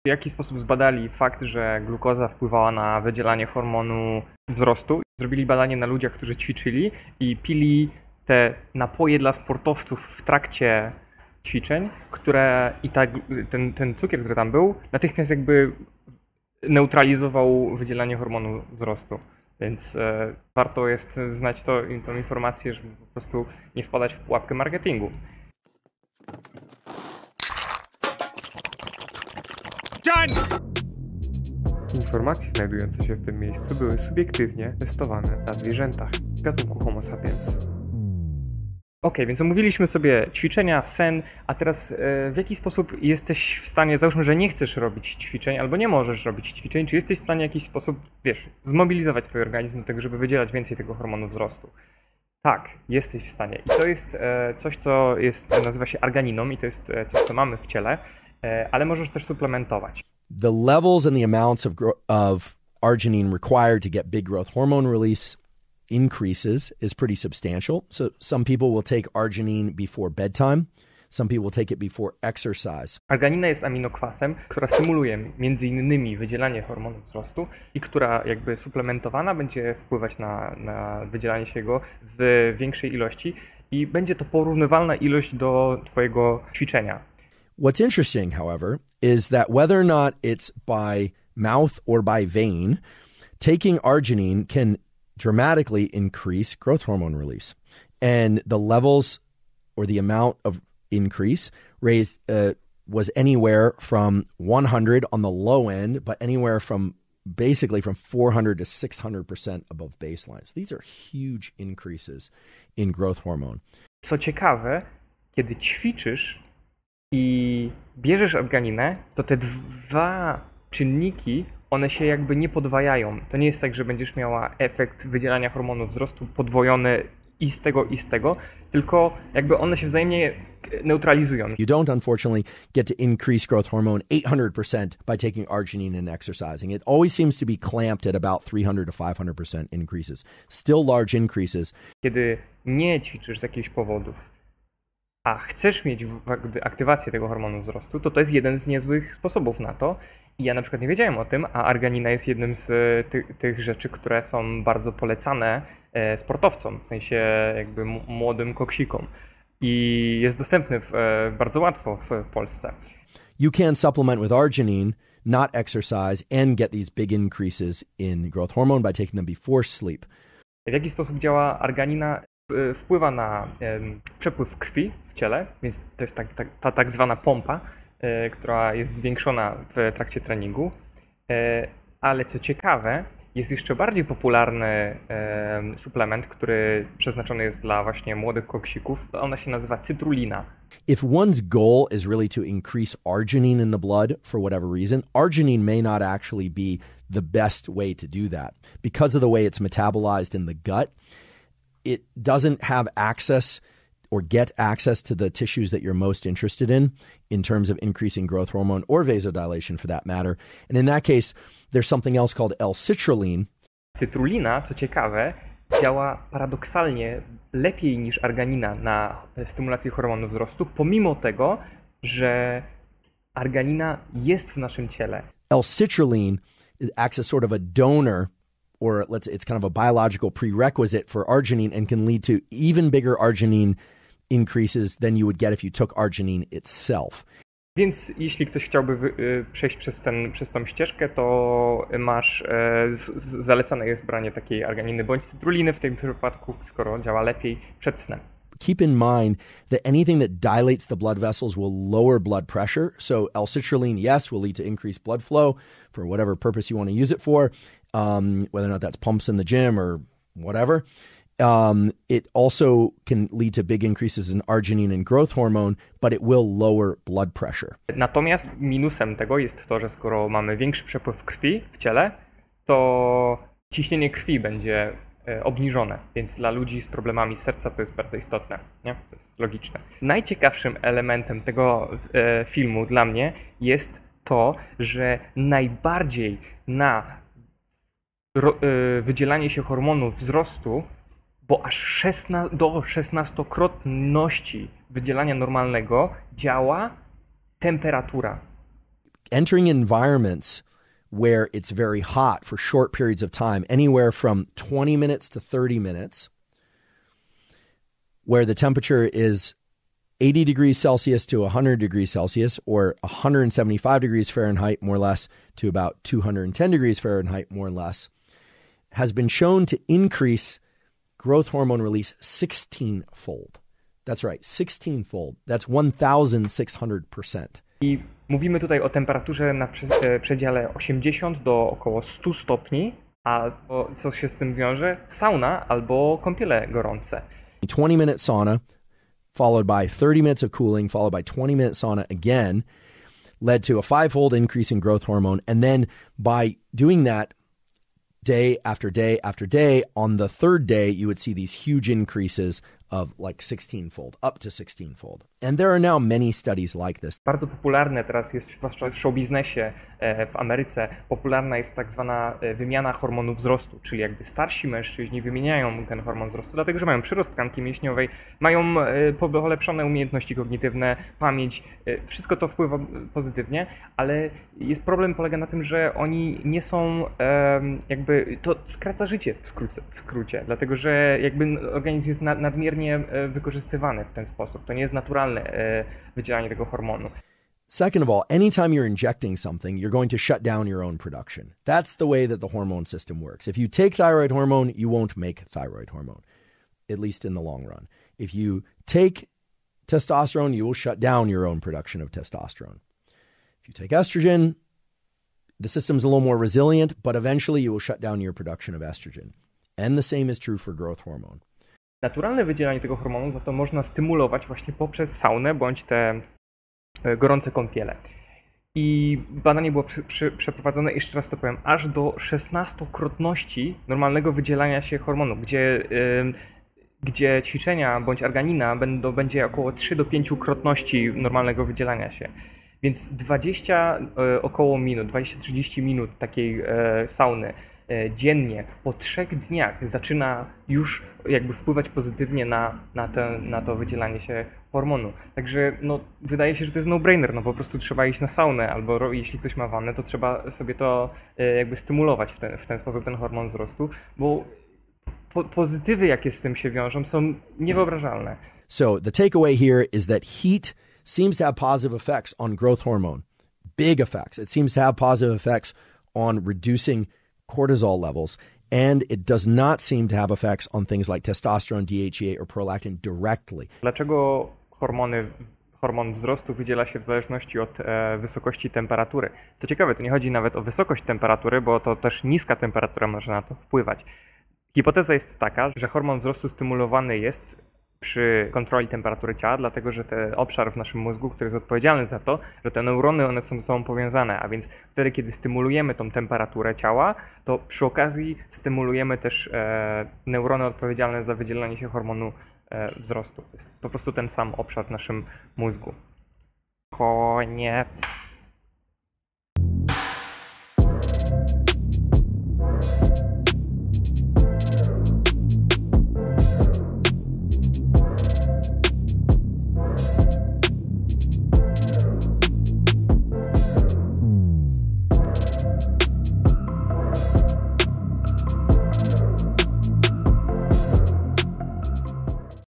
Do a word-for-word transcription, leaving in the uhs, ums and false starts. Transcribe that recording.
W jaki sposób zbadali fakt, że glukoza wpływała na wydzielanie hormonu wzrostu? Zrobili badanie na ludziach, którzy ćwiczyli i pili te napoje dla sportowców w trakcie ćwiczeń, które i ta, ten, ten cukier, który tam był, natychmiast jakby neutralizował wydzielanie hormonu wzrostu. Więc e, warto jest znać to, tą informację, żeby po prostu nie wpadać w pułapkę marketingu. Informacje znajdujące się w tym miejscu były subiektywnie testowane na zwierzętach z gatunku Homo sapiens. Ok, więc omówiliśmy sobie ćwiczenia, sen, a teraz e, w jaki sposób jesteś w stanie, załóżmy, że nie chcesz robić ćwiczeń albo nie możesz robić ćwiczeń, czy jesteś w stanie w jakiś sposób, wiesz, zmobilizować swój organizm do tego, żeby wydzielać więcej tego hormonu wzrostu? Tak, jesteś w stanie. I to jest e, coś, co jest, nazywa się arganiną i to jest e, coś, co mamy w ciele, e, ale możesz też suplementować. The levels and the amounts of, gro- of arginine required to get big growth hormone release increases is pretty substantial. So some people will take arginine before bedtime. Some people will take it before exercise. Arganina jest aminokwasem, która stymuluje między innymi wydzielanie hormonu wzrostu i która jakby suplementowana będzie wpływać na, na wydzielanie się go w większej ilości i będzie to porównywalna ilość do twojego ćwiczenia. What's interesting, however, is that whether or not it's by mouth or by vein, taking arginine can dramatically increase growth hormone release. And the levels or the amount of increase raised uh, was anywhere from one hundred on the low end, but anywhere from basically from four hundred to six hundred percent above baseline. So these are huge increases in growth hormone. Co ciekawe, kiedy ćwiczysz i bierzesz arganinę, to te dwa czynniki, one się jakby nie podwajają. To nie jest tak, że będziesz miała efekt wydzielania hormonu wzrostu podwojony i z tego, i z tego, tylko jakby one się wzajemnie neutralizują. You don't unfortunately get to increase growth hormone eight hundred percent by taking arginine and exercising. It always seems to be clamped at about three hundred to five hundred percent increases. Still large increases. Kiedy nie ćwiczysz z jakichś powodów, a chcesz mieć aktywację tego hormonu wzrostu, to to jest jeden z niezłych sposobów na to. I ja na przykład nie wiedziałem o tym, a arganina jest jednym z ty- tych rzeczy, które są bardzo polecane e, sportowcom, w sensie jakby m- młodym koksikom. I jest dostępny w, e, bardzo łatwo w Polsce. You can supplement with arginine, not exercise, and get these big increases in growth hormone by taking them before sleep. W jaki sposób działa arganina? Wpływa na e, przepływ krwi w ciele, więc to jest tak, tak, ta tak zwana pompa, e, która jest zwiększona w trakcie treningu, e, ale co ciekawe, jest jeszcze bardziej popularny e, suplement, który przeznaczony jest dla właśnie młodych koksików. Ona się nazywa cytrulina. If one's goal is really to increase arginine in the blood for whatever reason, arginine may not actually be the best way to do that. Because of the way it's metabolized in the gut, it doesn't have access or get access to the tissues that you're most interested in, in terms of increasing growth hormone or vasodilation for that matter. And in that case, there's something else called L-citrulline. Cytrulina, co ciekawe, działa paradoksalnie lepiej niż arganina na stymulację hormonu wzrostu, pomimo tego, że arganina jest w naszym ciele. L-citrulline acts as sort of a donor, or let's it's kind of a biological prerequisite for arginine and can lead to even bigger arginine increases than you would get if you took arginine itself. Więc jeśli ktoś chciałby wy, y, przejść przez, ten, przez tą ścieżkę, to masz, e, z, z, zalecane jest branie takiej arganiny bądź cytruliny w tym wypadku, skoro działa lepiej przed snem. Keep in mind that anything that dilates the blood vessels will lower blood pressure. So L-citrulline, yes, will lead to increased blood flow for whatever purpose you want to use it for, um, whether or not that's pumps in the gym or whatever. Um, it also can lead to big increases in arginine and growth hormone, but it will lower blood pressure. Natomiast minusem tego jest to, że skoro mamy większy przepływ krwi w ciele, to ciśnienie krwi będzie obniżone, więc dla ludzi z problemami serca to jest bardzo istotne, nie? To jest logiczne. Najciekawszym elementem tego e, filmu dla mnie jest to, że najbardziej na ro, e, wydzielanie się hormonu wzrostu, bo aż szesnaście, do szesnastokrotności wydzielania normalnego działa temperatura. entering environments where it's very hot for short periods of time, anywhere from twenty minutes to thirty minutes, where the temperature is eighty degrees Celsius to one hundred degrees Celsius, or one hundred seventy-five degrees Fahrenheit, more or less, to about two hundred ten degrees Fahrenheit, more or less, has been shown to increase growth hormone release sixteen-fold. That's right, sixteen-fold. That's sixteen hundred percent. I mówimy tutaj o temperaturze na prze- przedziale osiemdziesiąt do około stu stopni, a to, co się z tym wiąże? Sauna albo kąpiele gorące. twenty minute sauna, followed by thirty minutes of cooling, followed by twenty minute sauna again, led to a five-fold increase in growth hormone. And then by doing that day after day after day, on the third day, you would see these huge increases of like sixteen-fold, up to sixteen-fold. And there are now many studies like this. Bardzo popularne teraz jest zwłaszcza w showbiznesie w Ameryce, popularna jest tak zwana wymiana hormonu wzrostu, czyli jakby starsi mężczyźni wymieniają ten hormon wzrostu, dlatego że mają przyrost tkanki mięśniowej, mają polepszone umiejętności kognitywne, pamięć, wszystko to wpływa pozytywnie, ale jest problem polega na tym, że oni nie są jakby, to skraca życie w skrócie, w skrócie dlatego że jakby organizm jest nadmiernie wykorzystywany w ten sposób. To nie jest naturalne wydzielanie tego hormonu. Second of all, anytime you're injecting something, you're going to shut down your own production. That's the way that the hormone system works. If you take thyroid hormone, you won't make thyroid hormone, at least in the long run. If you take testosterone, you will shut down your own production of testosterone. If you take estrogen, the system's a little more resilient, but eventually you will shut down your production of estrogen. And the same is true for growth hormone. Naturalne wydzielanie tego hormonu za to można stymulować właśnie poprzez saunę bądź te gorące kąpiele. I badanie było przy, przy, przeprowadzone, jeszcze raz to powiem, aż do szesnastokrotności normalnego wydzielania się hormonu, gdzie, yy, gdzie ćwiczenia bądź arganina będą, będzie około trzy do pięciu krotności normalnego wydzielania się. Więc dwadzieścia yy, około minut, dwadzieścia do trzydziestu minut takiej yy, sauny dziennie po trzech dniach zaczyna już jakby wpływać pozytywnie na, na, te, na to wydzielanie się hormonu. Także no, wydaje się, że to jest no-brainer, no po prostu trzeba iść na saunę, albo jeśli ktoś ma wannę, to trzeba sobie to jakby stymulować w ten, w ten sposób, ten hormon wzrostu, bo po, pozytywy, jakie z tym się wiążą, są niewyobrażalne. So the takeaway here is that heat seems to have positive effects on growth hormone. Big effects. It seems to have positive effects on reducing cortisol levels, and it does not seem to have effects on things like testosterone, D H E A, or prolactin directly. Dlaczego hormony, hormon wzrostu wydziela się w zależności od e, wysokości temperatury? Co ciekawe, to nie chodzi nawet o wysokość temperatury, bo to też niska temperatura może na to wpływać. Hipoteza jest taka, że hormon wzrostu stymulowany jest przy kontroli temperatury ciała, dlatego że ten obszar w naszym mózgu, który jest odpowiedzialny za to, że te neurony, one są ze sobą powiązane, a więc wtedy, kiedy stymulujemy tą temperaturę ciała, to przy okazji stymulujemy też e, neurony odpowiedzialne za wydzielanie się hormonu e, wzrostu. Jest po prostu ten sam obszar w naszym mózgu. Koniec.